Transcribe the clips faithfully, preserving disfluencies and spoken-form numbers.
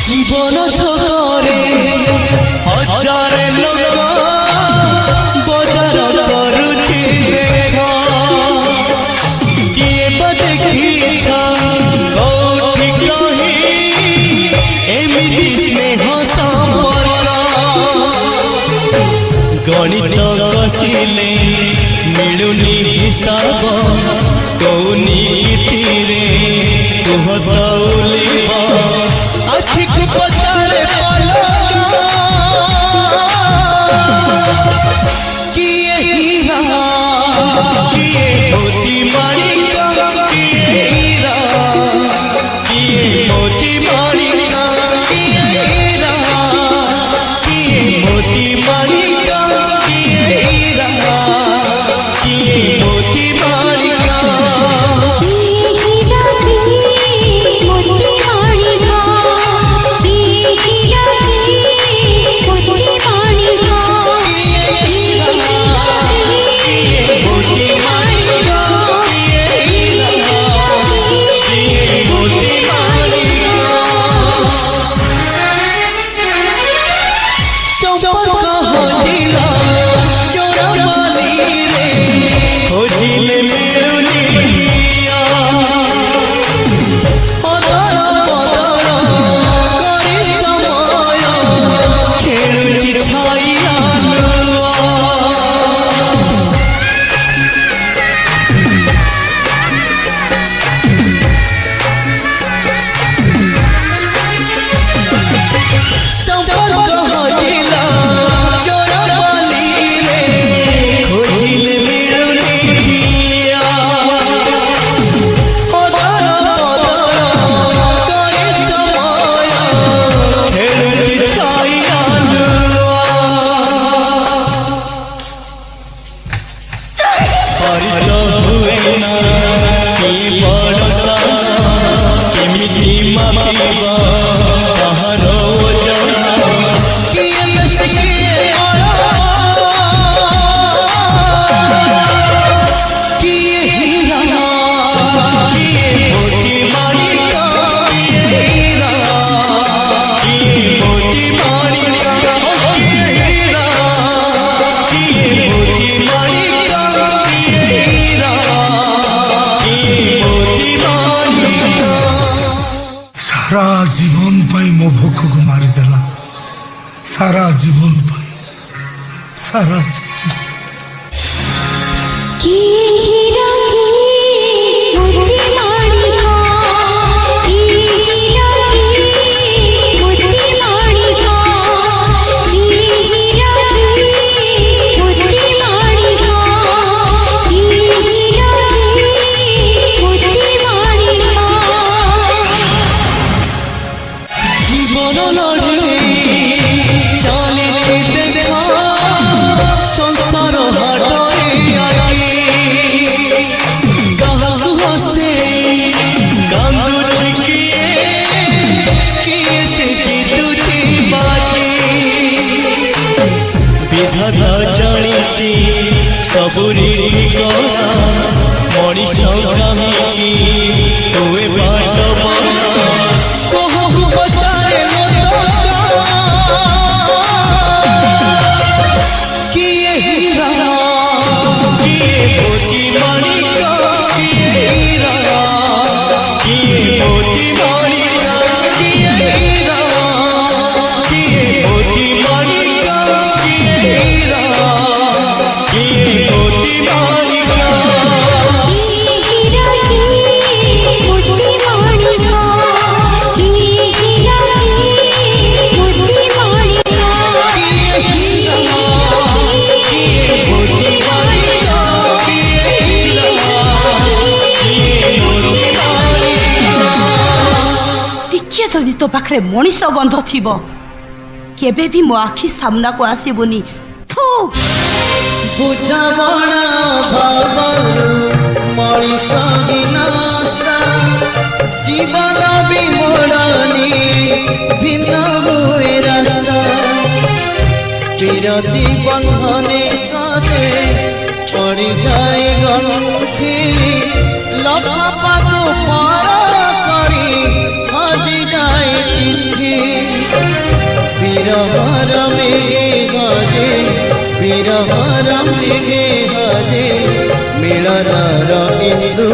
जीवन छकरे हजार लोक बजार करुछि देख किए देखी कौटी कही एमिति स्नेह संपर्क गणित कसिले मिलुनी हिसाब कौनी गीतिरे कुह दौलिब आखि को पचारे किए हीरा किए मोती माणिक किए हीरा किए मोती माणिक किए हीरा किए मोती माणिक किए हीरा किए मोती माणिक सारा जीवन पाई मो भोक को मारिदेला सारा जीवन पाई सारा जीवन की हीरा की मोती माणिका की हीरा की मोती माणिका की हीरा की मोती माणिका की हीरा की मोती माणिका जीवन लड़े चले देखा संसार हाटरे आई गाहु हसे कांदुछि किए किए से जीतुछि बाकी विधाता जानिछि सबुरी ठिकाना मଣିଷ काहीकि तुए बाट बना कहु पचारे किए हीरा किए मोती माणिक किए हीरा किए मोती माणिक किए हीरा किए मोती माणिक किए हीरा किए मोती माणिक जदि तो पाखे मनीष गंध थी केबे भी मो आखि सामना को आसबुनी थू बुझामणा भावरु मनीष जीवन विमोड़नी भिन्न हुए रास्ता विरति बंधने सदे पड़ जाए गंठी लफाफा को पार करी हजी जाए चिट्ठी বিরহর মেঘে গজে বিরহর মেঘে গজে মিলনর ইন্দু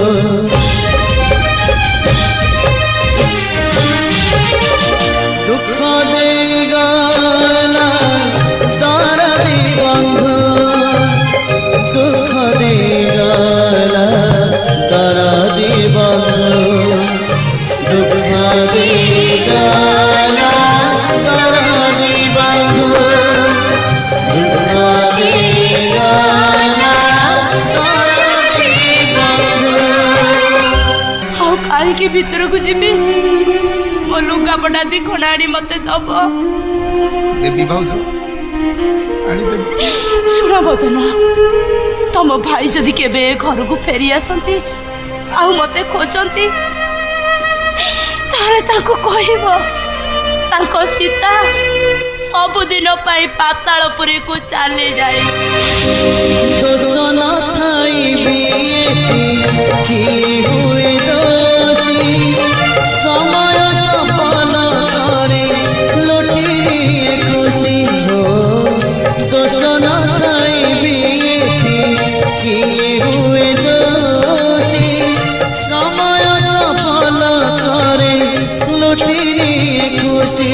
দুঃখ দেই গলা দরদি বন্ধু দুঃখ দেই গলা দরদি বন্ধু দুঃখ দেই গলা দরদি বন্ধু দুঃখ দেই গলা দরদি বন্ধু ଆଉ କାହିଁକି ଭିତରକୁ ଯିବି ମୋ ଲୁଗାପଟା ଦି ଖଣ୍ଡ ଆଣି ମତେ ଦବ ଦେବି ଭାଉଜ ଆଣିଦେବି। ଶୁଣ ବଦନ ତମ ଭାଇ ଯଦି କେବେ ଘରକୁ ଫେରି ଆସନ୍ତି ଆଉ ମତେ ଖୋଜନ୍ତି ତାହେଲେ ତାଙ୍କୁ କହିବ ତାଙ୍କ ସୀତା ସବୁଦିନ ପାଇଁ ପାତାଳପୁରୀକୁ ଚାଲି ଯାଇ ଦୋଷ ନଥାଇ ବି କି ହୁଏ ଦୋଷୀ ସମୟ ଚପଲ କରେ ଲୁଟିଏ ଖୁସି ହୋ ଦୋଷ ନଥାଇ ବି କି ହୁଏ ଦୋଷୀ ସମୟ ଚପଲ କରେ ଲୁଟିଏ ଖୁସି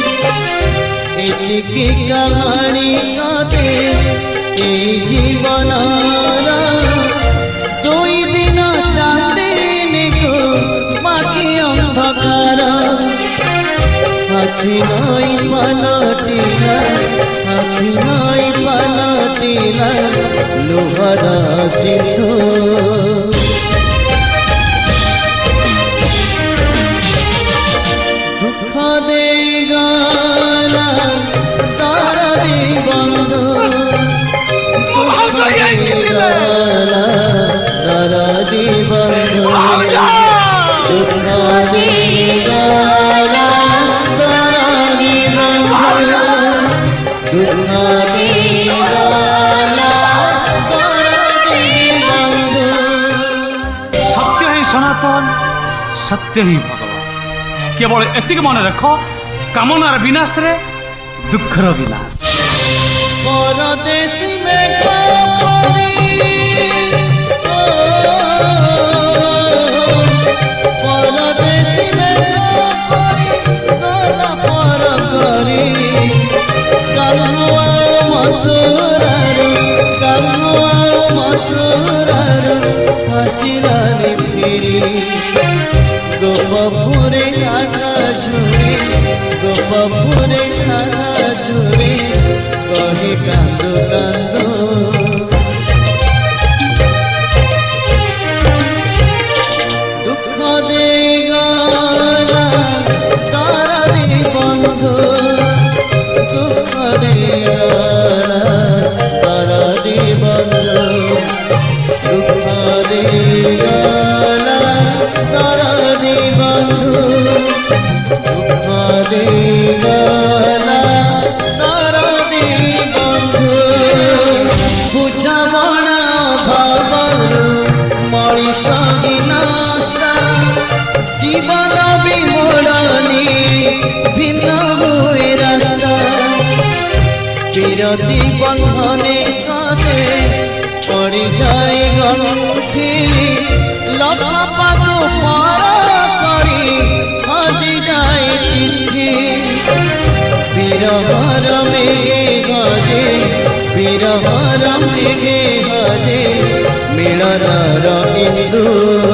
ଏତିକି କାହାଣୀ ସତେ এই জীবনর দুই দিন চাঁদিনীকু বাকি অন্ধকার আখি নই পালটিলা আখি নই পালটিলা লোহর সিন্ধু দুঃখ দেই গলা দরদি বন্ধু দরদি বন্ধু দুঃখ দেই গলা দরদি বন্ধু দুঃখ দেই গলা দরদি বন্ধু। सत्य ही सनातन सत्य ही भगवान केवल एतिक मन रख कामनार विनाश रे दुखर विनाश परदेशी में परी परदेशी में परी गला पर करी कान्हुआ मथुरार कान्हुआ मथुरार हसिलानी फिरी गोपपुरे आधा झुरी गोपपुरे आधा झुरी कही कांदो कांदो दुख देई गला दरदी बंधु दुख देई गला दरदी बंधु दुख देई गला दरदी बंधु दुख देई गला दरदी बंधु बुझामणा भावरू मଣିଷ ବିନାଶ ଜୀବନ ବିମୋଡ଼ନି ଭିନ୍ନ ହୁଏ ରାସ୍ତା ବିରତି ବନ୍ଧନେ ସତେ ପଡ଼ିଯାଏ ଗଣ୍ଠି ଲଫାପାକୁ ପର କରି ହଜିଯାଏ ଚିଠି বিরহর মেঘে গজে বিরহর মেঘে গজে মিলনর ইন্দু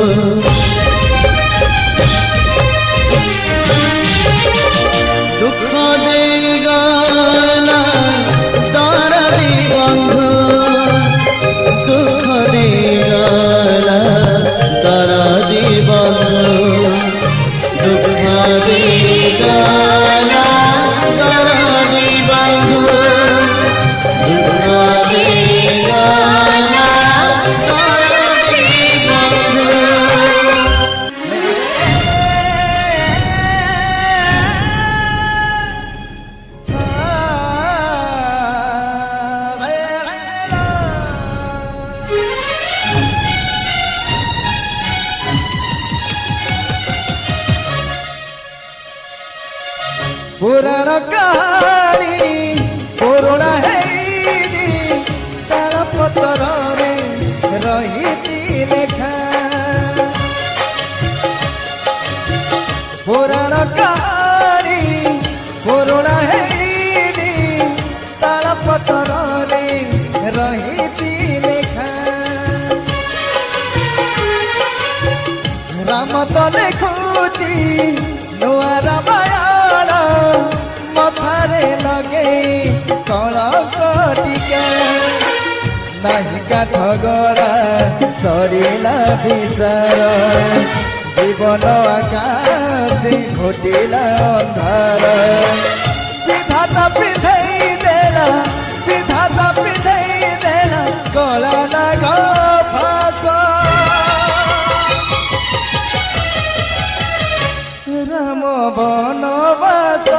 দুঃখ দেই গলা দরদি বন্ধু দুঃখ দেই গলা দরদি বন্ধু দুঃখ দেই গলা দরদি বন্ধু দুঃখ দেই গলা দরদি বন্ধু। पुराण कहानी पुराण कहानी पुरुणा हेनी ताल पतर रे रही लेखा राम तो लिखुची नुआ रामायण मथारे लगे कलंक टीका नहीं काठ गड़ा सरिला विचार जीवन आकाश घोटिला अंधार विधाता पिधई देला विधाता पिधई देला कला नाग फास राम बनवास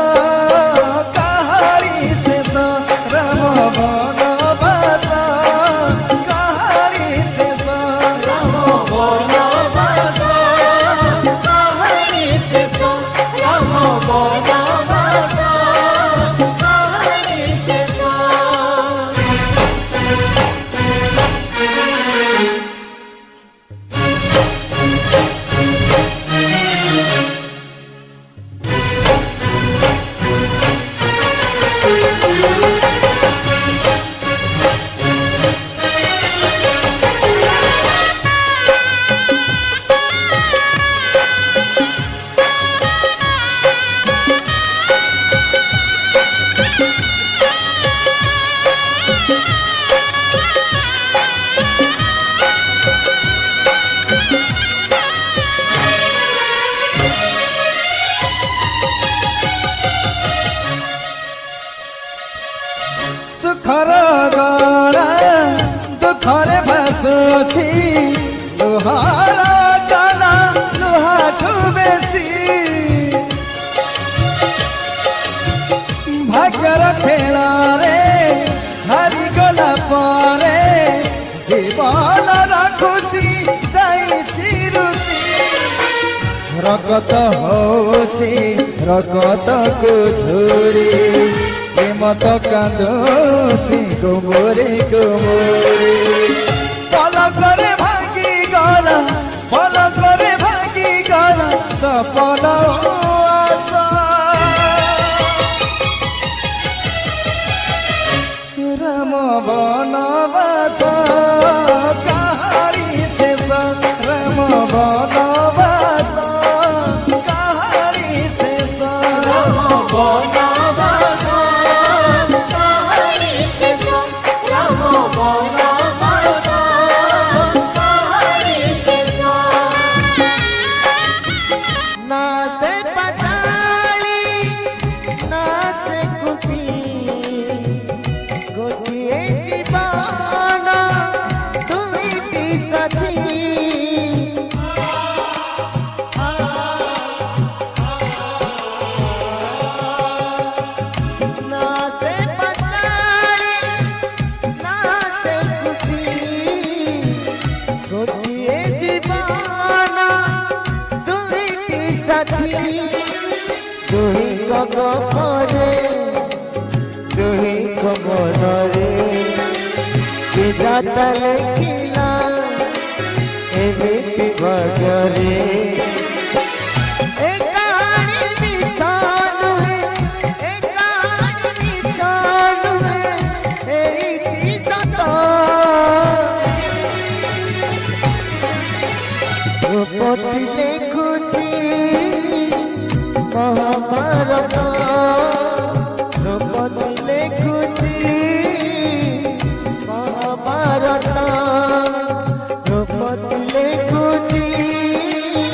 कहानी शेष राम बनवास कहानी शेष राम बनवास कहानी शेष राम बनवास कहानी शेष सुखर गला दुखरे भासुची लुहार जना लुहाठु बेसी भाग्यर खेल रे हारी गला परे जीवन खुशी जाइछि रुचि रगत होछि रगत को छुरी मत कांदुची गुमुरी गुमुरी पलकरे भागी गला पलकरे भागी गला सपन आशा राम बनवास कहानी शेष राम बनवास कहानी शेष राम बनवास कहानी शेष राम बनवास कहानी शेष ना से पचाली ना से कुती गोटिए जीवन दुईटी साथी ना से पचाली ना से कुती गोटिए जीवन दुईटी साथी दुही गगरे दुही कमरे विधाता लिखिला एमिति बजरे ए कहानी पिछानु ए कहानी पिछानु एई चीज तो रूपति लिखुची महाभारत द्रौपदी लिखुची महाभारत द्रौपदी लिखुची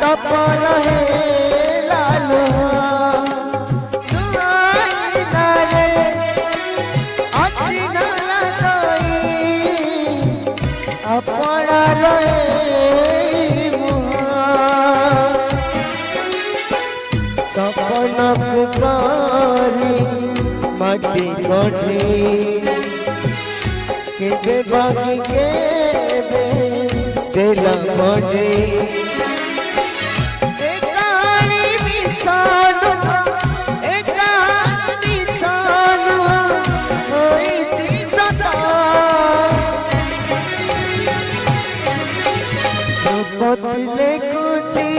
पर है लालो रे अति नाला गई अपना रहे सपना पुकारी माटी गढ़ी के बाकी के दिल मढ़ी लेखुती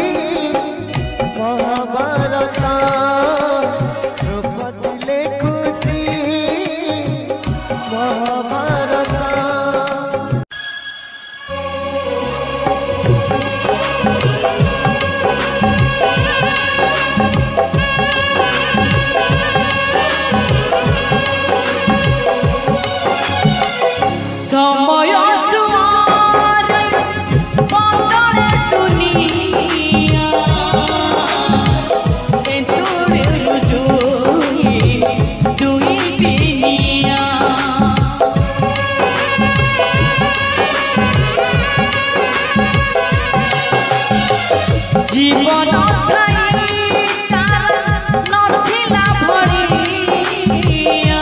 महाभारत द्रौपदी लेखुती महाभारत समय सुआरे बदले दुनिया तेतुरे रुजुई दुई बिनिया जीवन ठाईटा नथिला भरिया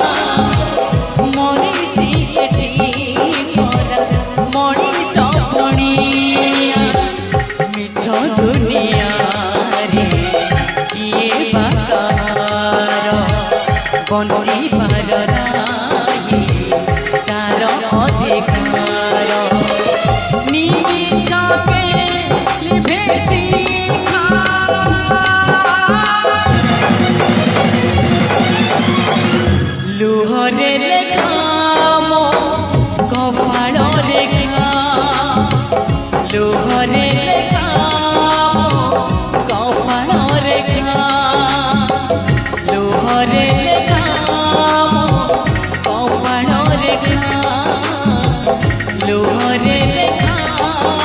मरिची एठी परा मणिष पणिया मिछ दुनिया रे किए बाकार बंची पार नाही तार अधिकार निमिषके लिभे शिखा लुहरे लेखा मो कपाळ रेखा लुहरे लेखा मो कपाळ रेखा लुहरे लेखा मो कपाळ रेखा लुहरे लेखा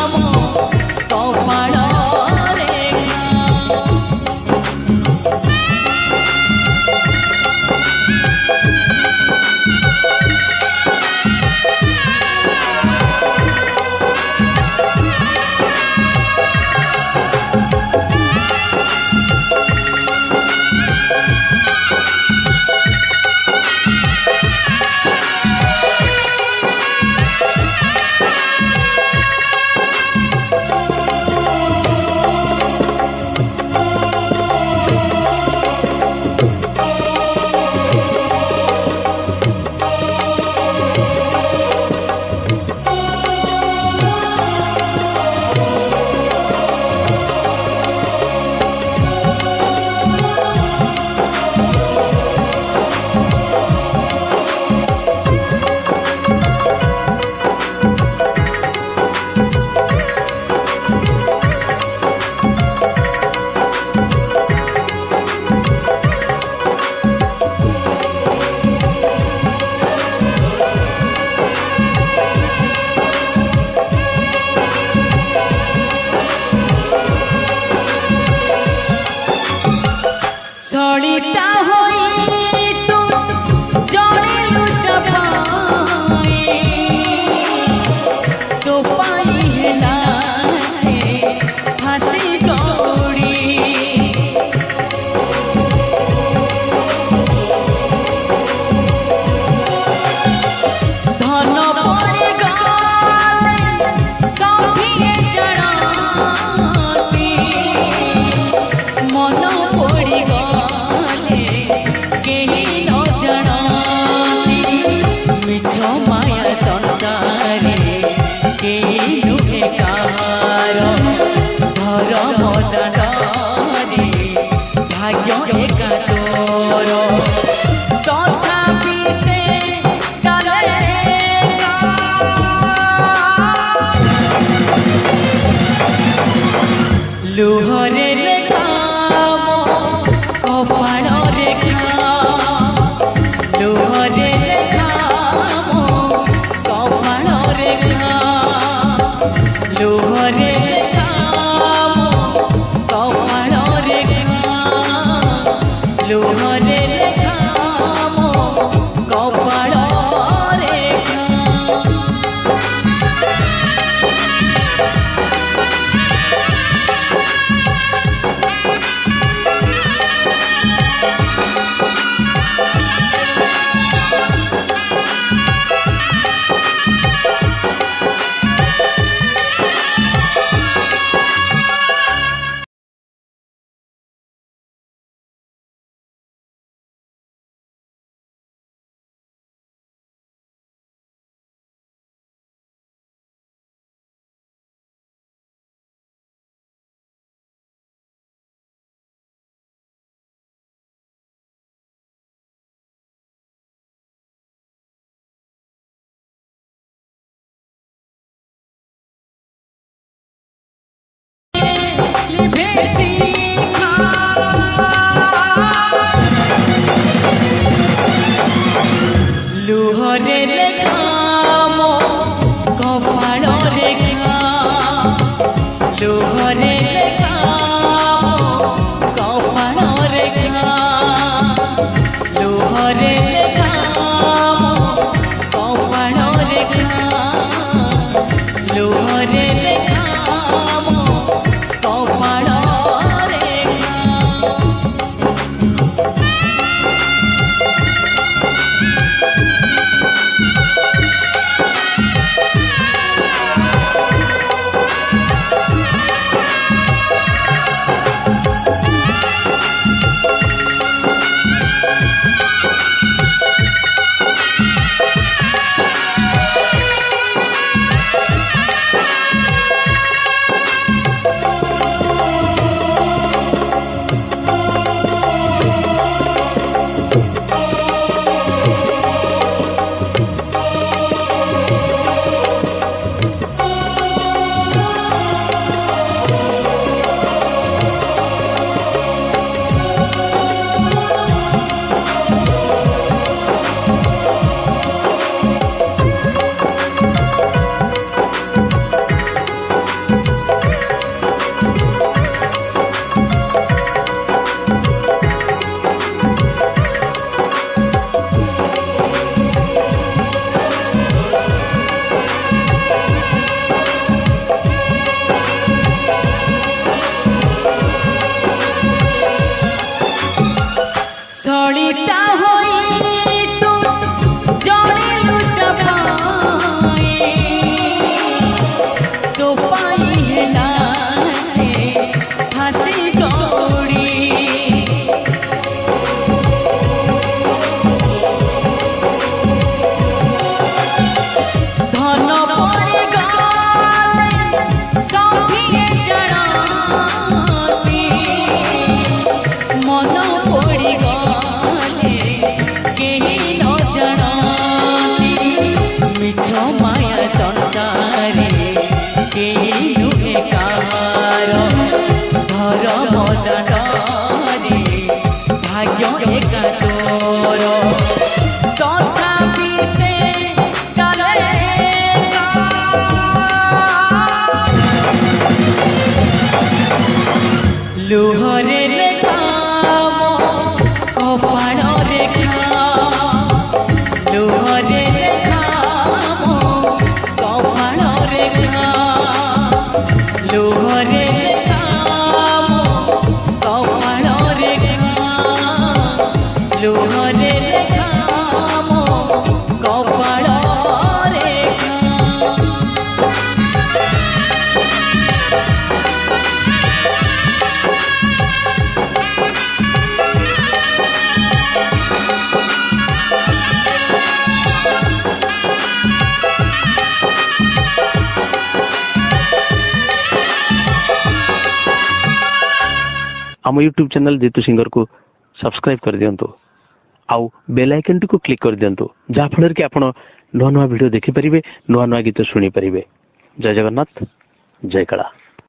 आम यूट्यूब चैनल जीतू सिंगर को सब्सक्राइब कर दियंतु आउ बेल आइकन को क्लिक कर दियंतु जहाँ फल कि आप नुआ नुआ वीडियो देखि परिबे नुआ नुआ गीत सुनी परिबे। जय जगन्नाथ जय कला।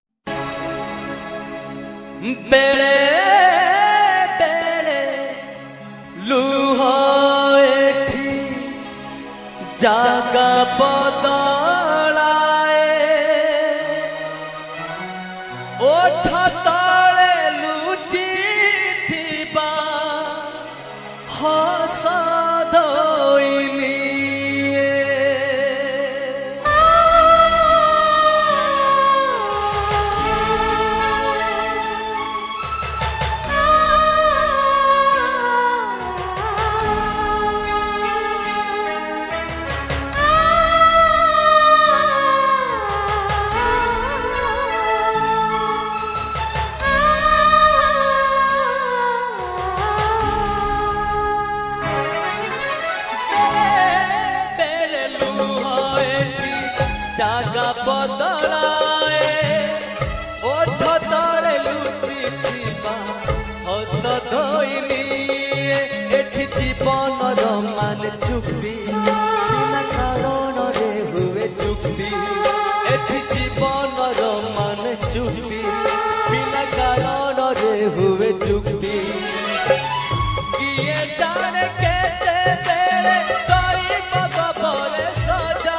बेले बेले लुह एठी जागा बदलाए ओठ तले लुचि थिबा हस धोइली जागा बदलाए ओठ तले लुचि थिबा हस धोइली एठी जीवन मान चुक्ति बिना कारण रे हुए चुक्ति एठी जीवन मान चुक्ति बिना कारण रे हुए चुक्ति किए जाने केते बेले कई बगबरे सजा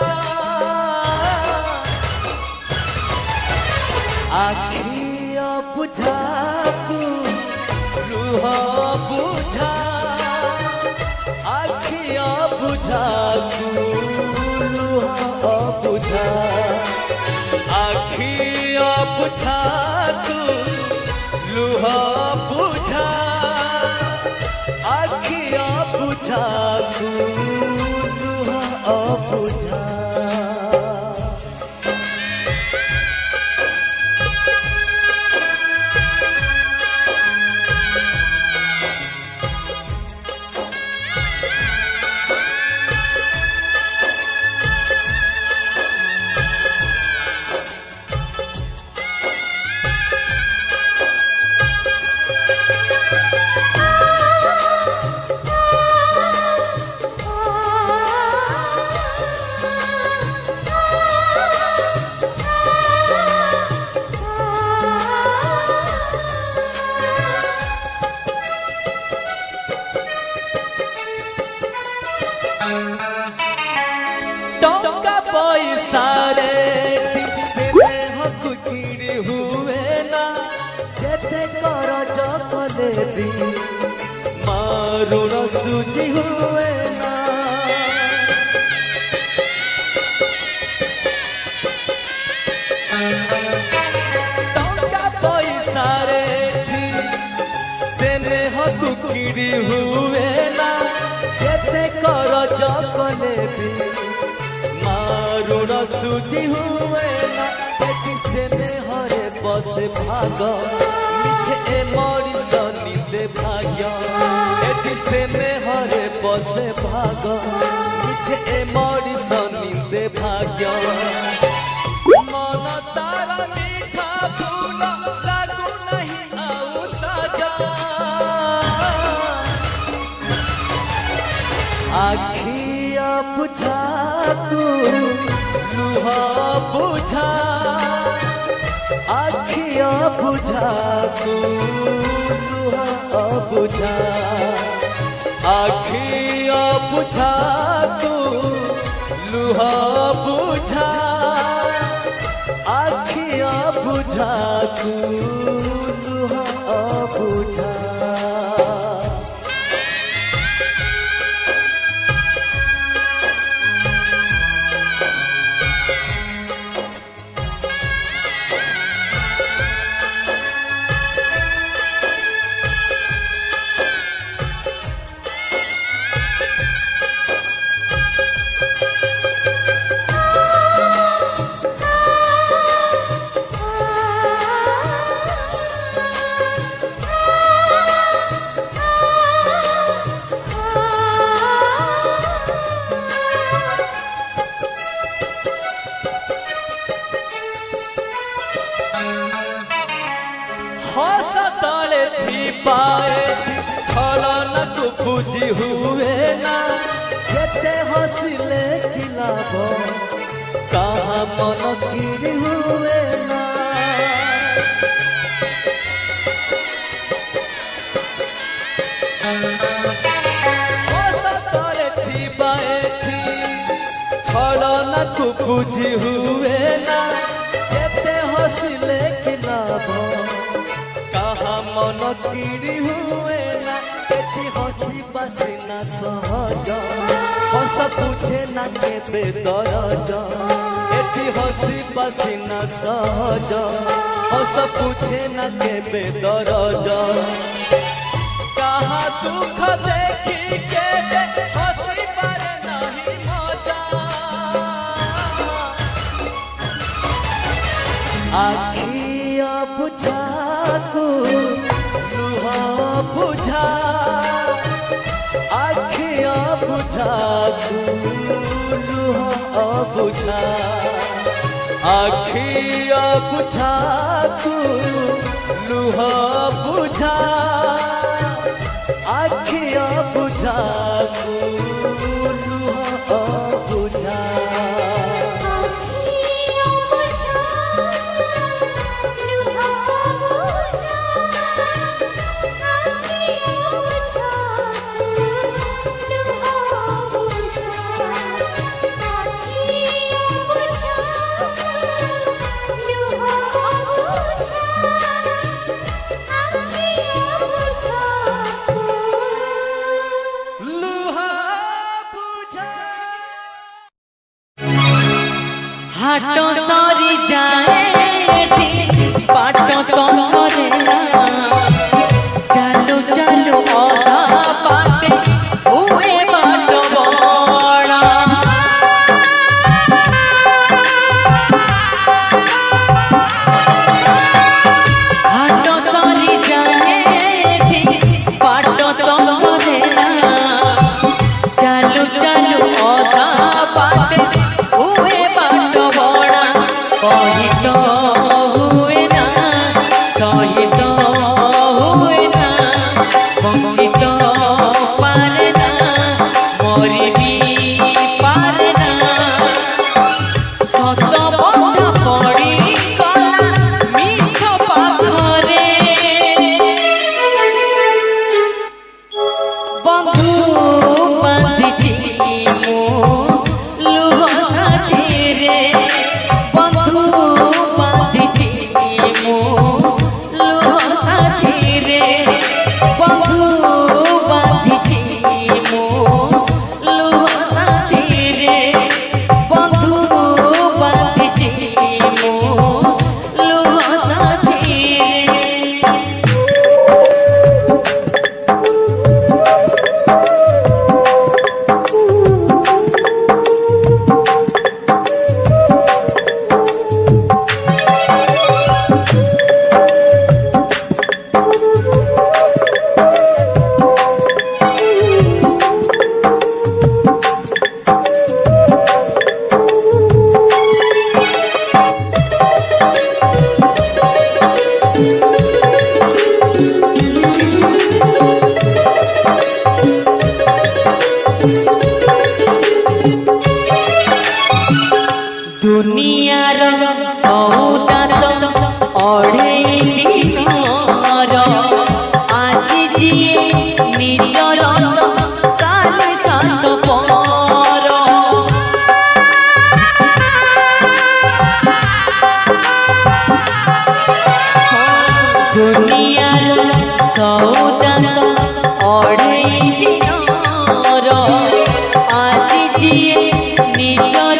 आखिया बुझाकू लुह बुझा आखिया बुझाकू लुह बुझा आखिया बुझाकू लुह बुझा आखिया बुझाकू लुह बुझा। टंका पैसा रे स्नेह कुकिरी हुए ना जेते करज कले भी मारुण सुझी हुए ना टंका पैसा रे स्नेह कुकिरी हुए ना जेते करज कले भी मारुण सुझी हुए ना से हरे बस भाग मिठे ए मरी सनिदे भाग्य एटी से हरे बस भाग मिठे ए मरी सनिदे भाग्य मन तारा मीठा फूल लागू नहीं आउ साजा आखिया बुझा तू लुह बुझा आखिया बुझा तू लुह बुझा आखिया बुझा तू लुह बुझा आखिया बुझा तू लुह बुझा। बुझी हुए ना जेते हसिले कि लाभ कहा मन किरी हुए ना सतरे थी बाएथी छड़ना को बुझी हुए ना जेते हसिले कि लाभ कहा मन किरी हुए ना एति हसी बासिना सहज हस पूछे ना केबे दरज एति हसी बासिना सहज हस पूछे ना केबे दरज कहा दुख देखी केबे हसी पारे नहीं मजा आखिया बुझा को लुहा बुझा आखिया बुझा को लुहा बुझा आखिया बुझा को लुहा बुझा आखिया बुझा को लुहा बुझा हाटो सरी जाए पाटो तो सरे चालू चालू अधा बाटे हुए बाट बड़ा हाटो सरी जाए पाटो तो सरे चालू चालू अधा बाटे हुए सहित हुए ना सहित हुए ना बंचित पारे ना मरी भी पारे ना सत बंधा पड़ी गला मिछ पाखरे बंधु बांधिची मु लुह साथीरे दुनियार सौदा तो अढ़ेई दिनर आज जिए निजर काल सात पर दुनियार सौदा तो अढ़ेई दिनर आज जिए निजर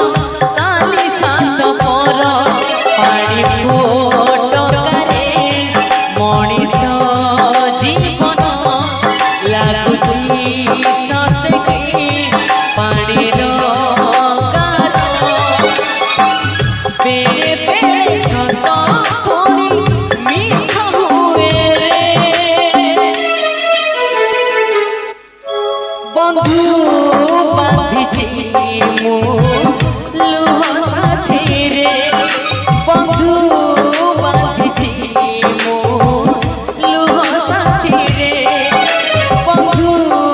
मनीष जीवन लगुची सतके पानी गार बेले बेले सत पुणी मिछ हुए रे बंधु बांधिची मु लुह साथीरे बंधु बंधु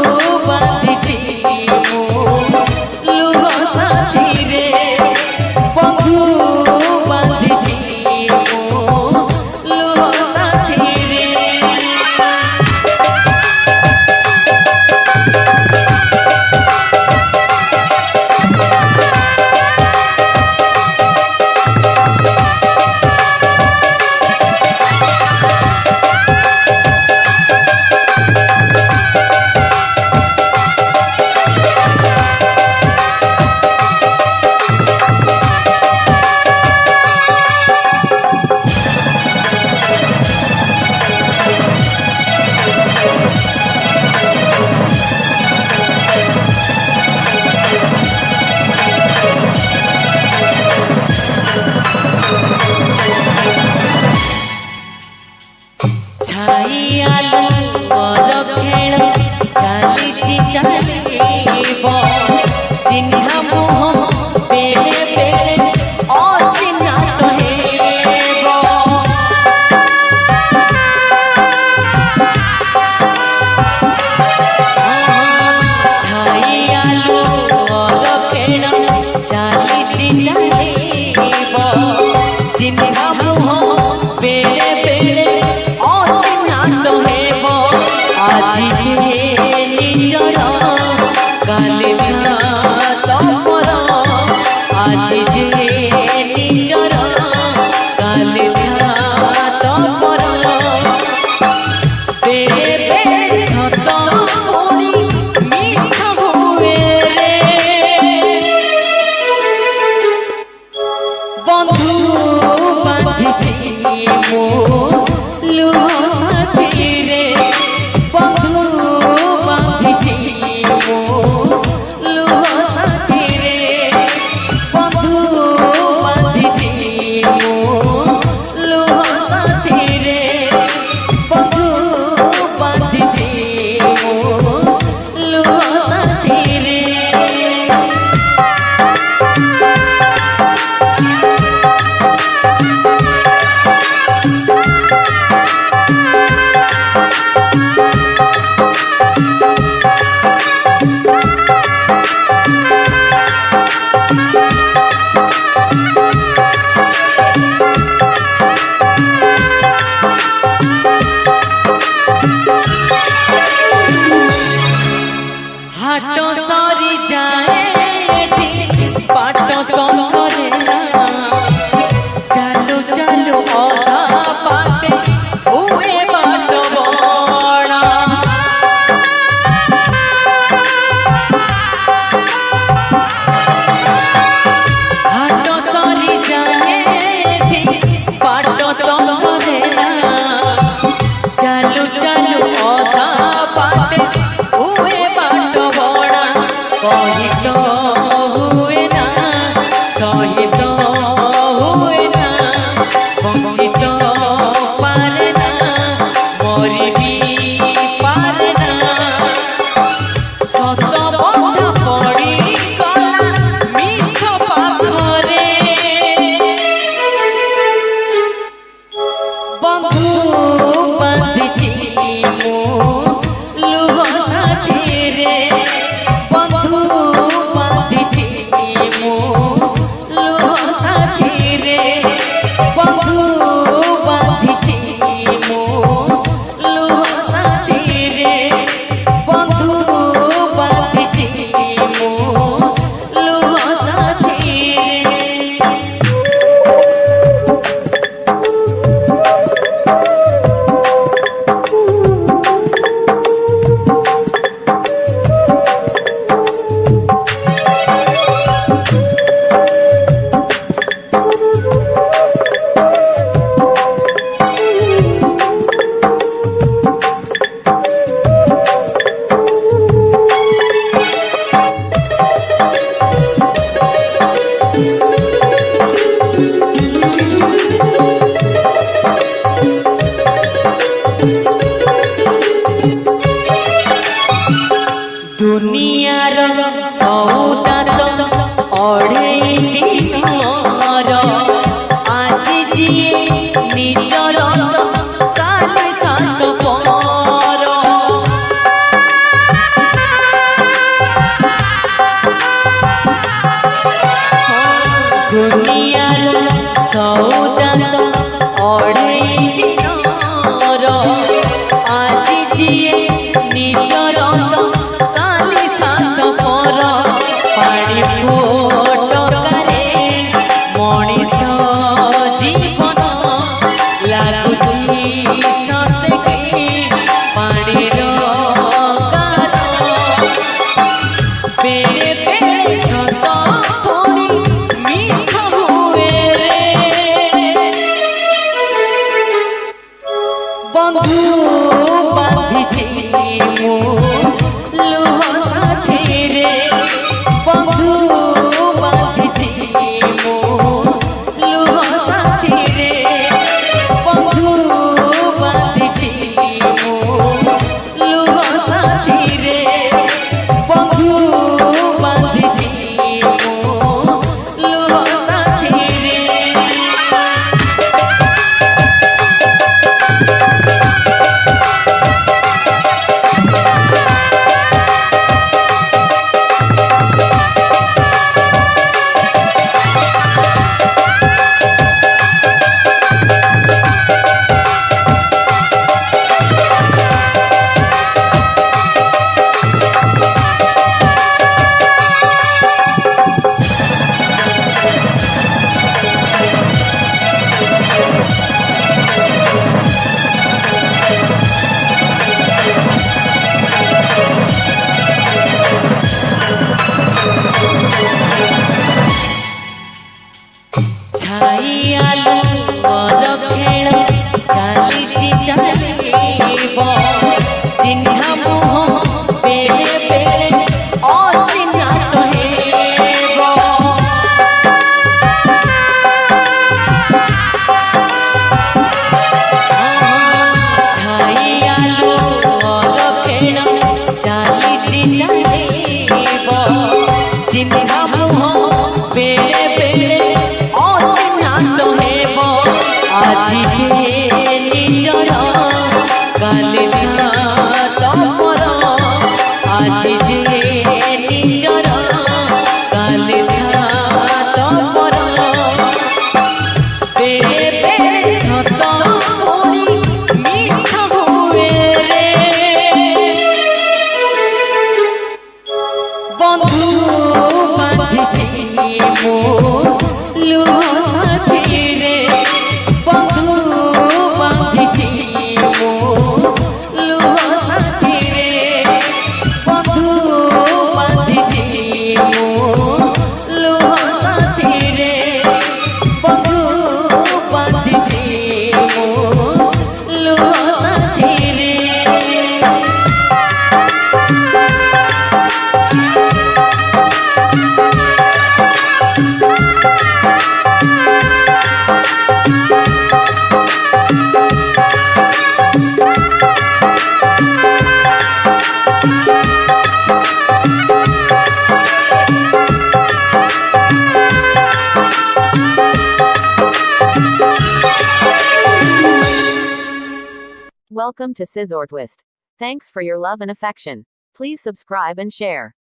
चिन्हा मुह बेले बेले अचिन्हा तो हेबो छाई आलू और केण चालीची जाइबो चिन्हा मुह बेले बेले अचिन्हा तो हेबो আজি যে নিজর কালে সাত পর আজি যে নিজর কালে সাত পর দেবে সত পুনি মিঠ হুয়ে রে বন্ধু বাঁধিছি মো লুহ সাথী রে বন্ধু বাঁধিছি মো লুহ সাথী রে বন্ধু বাঁধিছি মো লুহ সাথী রে বন্ধু বাঁধিছি মো লুহ সাথী রে हाट सरी जाए पाट तो सरे ना चालू चालू अधा पाटे हुए बाट बड़ा हाट सरी जाए पाट तो सरे ना चालू चालू अधा पाटे हुए बाट बड़ा कही तो हुए ना सही तो हुए ना बंची तो पारे ना मरी भी पारे ना सत बंधा पड़ी गला मिछ पाखरे बंधु बांधिची मो लुह साथी रे बंधु बांधिची मो लुह साथी रे बंधु बांधिची मो लुह साथी रे बंधु बांधिची मो लुह साथी रे दुनियार सौदा तो अढ़ेई दिनर आज जिए निजर काले सात पर दुनियार सौदा तो अढ़ेई दिनर आज जिए निजर काली सात पर पानी फोटो करे ବନ୍ଧୁ ବାନ୍ଧିଛି ମୁଁ ଲୁହ ସାଥିରେ ବନ୍ଧୁ ବାନ୍ଧିଛି ମୁଁ ଲୁହ ସାଥିରେ ବନ୍ଧୁ ବାନ୍ଧିଛି ମୁଁ ଲୁହ ସାଥିରେ ବନ୍ଧୁ ବାନ୍ଧିଛି ମୁଁ ଲୁହ ସାଥିରେ Welcome to Sizzor Twist. Thanks for your love and affection. Please subscribe and share.